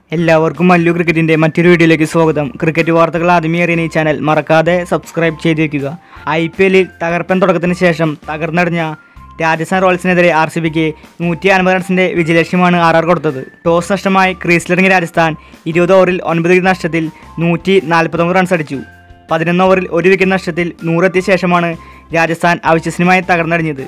എല്ലാവർക്കും മല്ലു ക്രിക്കറ്റിൻ്റെ മറ്റൊരു വീഡിയോയിലേക്ക് സ്വാഗതം. ക്രിക്കറ്റ് വാർത്തകൾ ആദ്യമേ അറിയാൻ ഈ ചാനൽ മറക്കാതെ സബ്സ്ക്രൈബ് ചെയ്ത് വയ്ക്കുക. IPL-ൽ തകർപ്പൻ തുടക്കത്തിന് ശേഷം തകർന്നടിഞ്ഞ രാജസ്ഥാൻ റോയൽസിനെതിരെ RCBക്ക് 150 റൺസിൻ്റെ വിജയലക്ഷ്യമാണ് RR കൊടുത്തത്. ടോസ് നഷ്ടമായി ക്രീസിലിറങ്ങിയ രാജസ്ഥാൻ 20 ഓവറിൽ 9 വിക്കറ്റ് നഷ്ടത്തിൽ 149 റൺസ് അടിച്ചു. 11 ഓവറിൽ 1 വിക്കറ്റ് നഷ്ടത്തിൽ 100 എത്തിയ ശേഷമാണ് രാജസ്ഥാൻ അവിശ്വസനീയമായി തകർന്നടിഞ്ഞത്.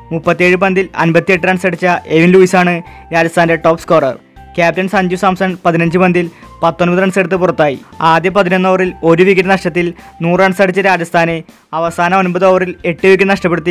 37 പന്തിൽ 58 റൺസ് അടിച്ച എവിൻ ലൂയിസാണ് രാജസ്ഥാൻ്റെ top scorer. Captain Sanju Samson 15 പന്തിൽ 19 റൺസ് എടുത്ത് പുറത്തായി. ആദ്യ 11 ഓവറിൽ 1 വിക്കറ്റ് നഷ്ടത്തിൽ 100 റൺസ് അടിച്ച രാജസ്ഥാനെ അവസാന 9 ഓവറിൽ 8 വിക്കറ്റ് നഷ്ടപ്പെടുത്തി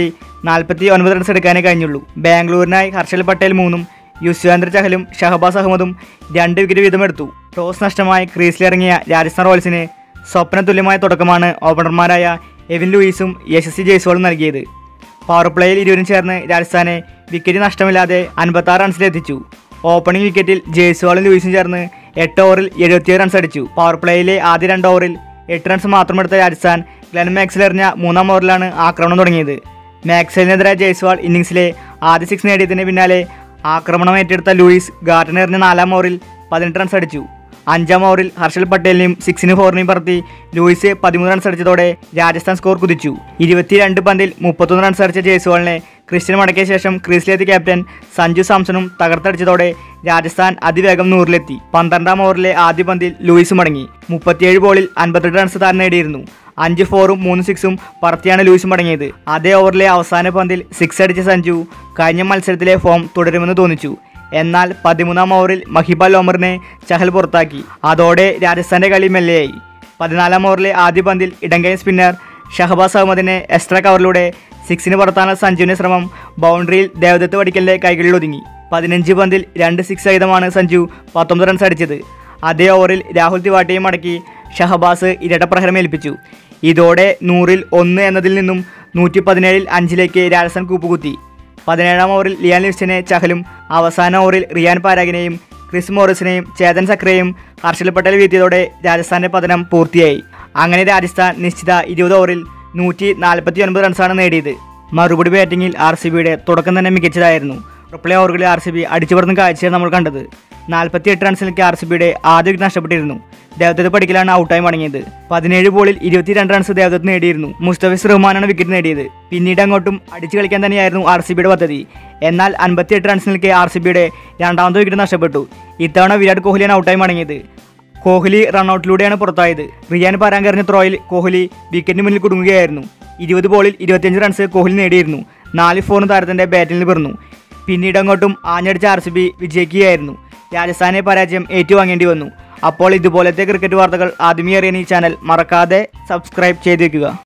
49 റൺസ് എടുക്കാനേ കഴിഞ്ഞുള്ളൂ. ബാംഗ്ലൂരിനായി ഹർഷൽ പട്ടേൽ 3ഉം യുസ്വേന്ദ്ര ചഹലും ഷഹബാസ് അഹമ്മദും 2 വിക്കറ്റ് വീതം എടുത്തു. ടോസ് നഷ്ടമായി ക്രീസിലിറങ്ങിയ രാജസ്ഥാൻ റോയൽസിന് സ്വപ്ന തുല്യമായ തുടക്കമാണ് ഓപ്പണർമാരായ എവിൻ ലൂയിസും യശസ്വി ജയ്സ്വാളും നൽകിയത്. പവർ പ്ലേയിൽ ഇരുവരും ചേർന്ന് രാജസ്ഥാനെ വിക്കറ്റ് നഷ്ടമില്ലാതെ 56 റൺസിലെത്തിച്ചു. ഓപ്പണിംഗ് വിക്കറ്റിൽ ജയ്സ്വാളും ലൂയിസും ചേർന്ന് 8 ഓവറിൽ 77 റൺസ് അടിച്ചു. പവർ പ്ലേയിലെ ആദ്യ 2 ഓവറിൽ 8 റൺസ് മാത്രമെടുത്ത രാജസ്ഥാൻ ഗ്ലെൻ മാക്സ്വെൽ എറിഞ്ഞ 3-ാം ഓവറിലാണ് ആക്രമണം തുടങ്ങിയത്. മാക്സ്വെലിനെതിരായ ജയ്സ്വാൾ ഇന്നിംഗ്സിലെ ആദ്യ 6 നേടിയതിന് പിന്നാലെ ആക്രമണം ഏറ്റെടുത്ത ലൂയിസ് ഗാർഡൻ എറിഞ്ഞ 4-ാം ഓവറിൽ 18 റൺസ് അടിച്ചു. 5-ാം ഓവറിൽ ഹർഷൽ പട്ടേലിനെയും 6-നും 4-നെയും പറത്തി ലൂയിസ് 13 റൺസ് അടിച്ചതോടെ രാജസ്ഥാൻ സ്കോർ കുതിച്ചു. 22 പന്തിൽ 31 റൺസ് അടിച്ച ജയ്സ്വാളിനെ ക്രിസ്റ്റ്യൻ മടക്കിയ ശേഷം ക്രീസിലെത്തിയ ക്യാപ്റ്റൻ സഞ്ജു സാംസണും തകർത്തടിച്ചതോടെ രാജസ്ഥാൻ അതിവേഗം 100-ലെത്തി. 12-ാം ഓവറിലെ ആദ്യ പന്തിൽ ലൂയിസ് മടങ്ങി. 37 ബോളിൽ 58 റൺസ് താരം നേടിയിരുന്നു. 5 4-ഉം 3 6-ഉം പറത്തിയാണ് ലൂയിസ് മടങ്ങിയത്. അതേ ഓവറിലെ അവസാന പന്തിൽ 6 അടിച്ച സഞ്ജു കഴിഞ്ഞ മത്സരത്തിലെ ഫോം തുടരുമെന്ന് തോന്നിച്ചു. എന്നാൽ 13-ാം ഓവറിൽ മഹിബ ലോമറിനെ ചഹൽ പുറത്താക്കി. അതോടെ രാജസ്ഥാൻ്റെ കളി മെല്ലെയായി. 14-ാം ഓവറിലെ ആദ്യ പന്തിൽ ഇടങ്കൈ സ്പിന്നർ ഷഹബാസ് അഹമ്മദിനെ എക്സ്ട്രാ കവറിലൂടെ 6-ന് പുറത്താനുള്ള സഞ്ജുവിൻ്റെ ശ്രമം ബൗണ്ടറിയിൽ ദേവദത്ത് വടിക്കലിൻ്റെ കൈകളിൽ ഒതുങ്ങി. 15 പന്തിൽ 2 6 സഹിതമാണ് സഞ്ജു 19 റൺസ് അടിച്ചത്. അതേ ഓവറിൽ രാഹുൽ തിവാട്ടിയെ മടക്കി ഷഹബാസ് ഇരട്ടപ്രഹരം ഏൽപ്പിച്ചു. ഇതോടെ 100-ൽ 1 എന്നതിൽ നിന്നും 117-ൽ 5-ലേക്ക് രാജസ്ഥാൻ കൂപ്പുകുത്തി. 17-ാം ഓവറിൽ ലിയാൻ ലിവിസ്റ്റനെ ചഹലും അവസാന ഓവറിൽ റിയാൻ പരാഗിനെയും ക്രിസ് മോറിസിനെയും ചേതൻ സക്രയെയും ഹർഷൽ പട്ടേൽ വീഴ്ത്തിയതോടെ രാജസ്ഥാൻ്റെ പതനം പൂർത്തിയായി. അങ്ങനെ രാജസ്ഥാൻ നിശ്ചിത 20 ഓവറിൽ 149 റൺസാണ് നേടിയത്. മറുപടി ബാറ്റിങ്ങിൽ RCBയുടെ തുടക്കം തന്നെ മികച്ചതായിരുന്നു. റിപ്ലേ ഓവറുകളിൽ RCB അടിച്ചുപറന്ന കാഴ്ചയാണ് നമ്മൾ കണ്ടത്. 48 റൺസിലേക്ക് RCBയുടെ ആദ്യ വിക്കറ്റ് നഷ്ടപ്പെട്ടിരുന്നു. ദേവദത്ത് പടിക്കലാണ് ഔട്ടായി മടങ്ങിയത്. 17 ബോളിൽ 22 റൺസ് ദേവദത്ത് നേടിയിരുന്നു. മുസ്തഫിസ് റഹ്മാനാണ് വിക്കറ്റ് നേടിയത്. പിന്നീട് അങ്ങോട്ടും അടിച്ചു കളിക്കാൻ തന്നെയായിരുന്നു RCBയുടെ പദ്ധതി. എന്നാൽ 58 റൺസിലേക്ക് RCBയുടെ രണ്ടാമത്തെ വിക്കറ്റ് നഷ്ടപ്പെട്ടു. ഇത്തവണ വിരാട് കോഹ്ലിയാണ് ഔട്ടായി മടങ്ങിയത്. കോഹ്ലി റൺഔട്ടിലൂടെയാണ് പുറത്തായത്. റിയാൻ പരാഗ് എറിഞ്ഞ ത്രോയിൽ കോഹ്ലി വിക്കറ്റിന് മുന്നിൽ കുടുങ്ങുകയായിരുന്നു. 20 ബോളിൽ 25 റൺസ് കോഹ്ലി നേടിയിരുന്നു. 4-4 താരത്തിൻ്റെ ബാറ്റിൽ നിന്ന് പിറന്നു. പിന്നീട് അങ്ങോട്ടും ആഞ്ഞടിച്ച RCB വിജയിക്കുകയായിരുന്നു. രാജസ്ഥാനെ പരാജയം ഏറ്റുവാങ്ങേണ്ടി വന്നു. അപ്പോൾ ഇതുപോലത്തെ ക്രിക്കറ്റ് വാർത്തകൾ ആദ്യമേ അറിയാൻ ഈ ചാനൽ മറക്കാതെ സബ്സ്ക്രൈബ് ചെയ്ത് വയ്ക്കുക.